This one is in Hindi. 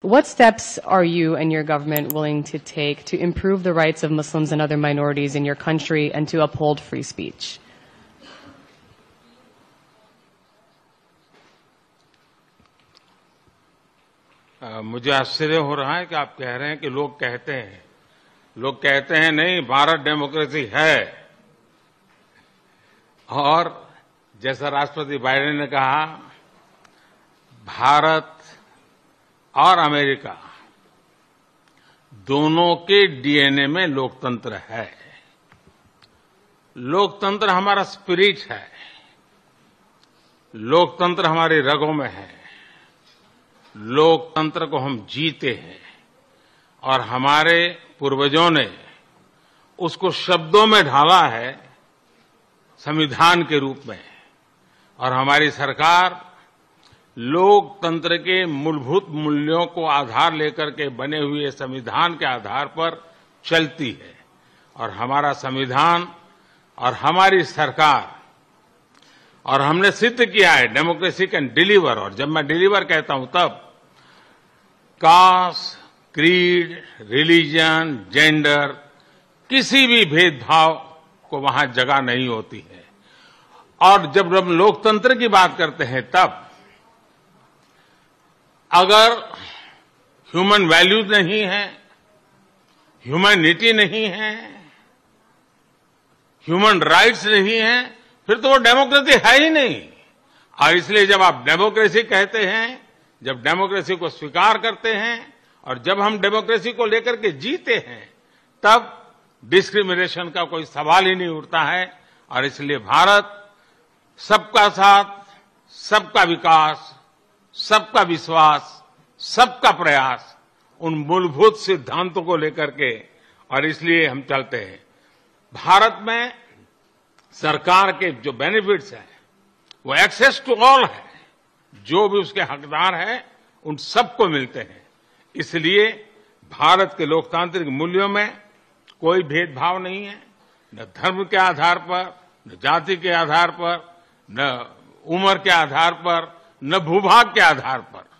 What steps are you and your government willing to take to improve the rights of Muslims and other minorities in your country and to uphold free speech? मुझे आश्चर्य हो रहा है कि आप कह रहे हैं कि लोग कहते हैं नहीं, भारत डेमोक्रेसी है। और जैसा राष्ट्रपति बाइडेन ने कहा, भारत और अमेरिका दोनों के डीएनए में लोकतंत्र है। लोकतंत्र हमारा स्पिरिट है, लोकतंत्र हमारी रगों में है, लोकतंत्र को हम जीते हैं और हमारे पूर्वजों ने उसको शब्दों में ढाला है संविधान के रूप में। और हमारी सरकार लोकतंत्र के मूलभूत मूल्यों को आधार लेकर के बने हुए संविधान के आधार पर चलती है। और हमारा संविधान और हमारी सरकार, और हमने सिद्ध किया है डेमोक्रेसी कैन डिलीवर। और जब मैं डिलीवर कहता हूं तब कास्ट, क्रीड, रिलीजन, जेंडर, किसी भी भेदभाव को वहां जगह नहीं होती है। और जब हम लोकतंत्र की बात करते हैं तब अगर ह्यूमन वैल्यूज नहीं है, ह्यूमैनिटी नहीं है, ह्यूमन राइट्स नहीं है, फिर तो वो डेमोक्रेसी है ही नहीं। और इसलिए जब आप डेमोक्रेसी कहते हैं, जब डेमोक्रेसी को स्वीकार करते हैं और जब हम डेमोक्रेसी को लेकर के जीते हैं, तब डिस्क्रिमिनेशन का कोई सवाल ही नहीं उठता है। और इसलिए भारत सबका साथ, सबका विकास, सबका विश्वास, सबका प्रयास, उन मूलभूत सिद्धांतों को लेकर के, और इसलिए हम चलते हैं। भारत में सरकार के जो बेनिफिट्स हैं वो एक्सेस टू ऑल है, जो भी उसके हकदार हैं उन सबको मिलते हैं। इसलिए भारत के लोकतांत्रिक मूल्यों में कोई भेदभाव नहीं है, न धर्म के आधार पर, न जाति के आधार पर, न उम्र के आधार पर, न भूभाग के आधार पर।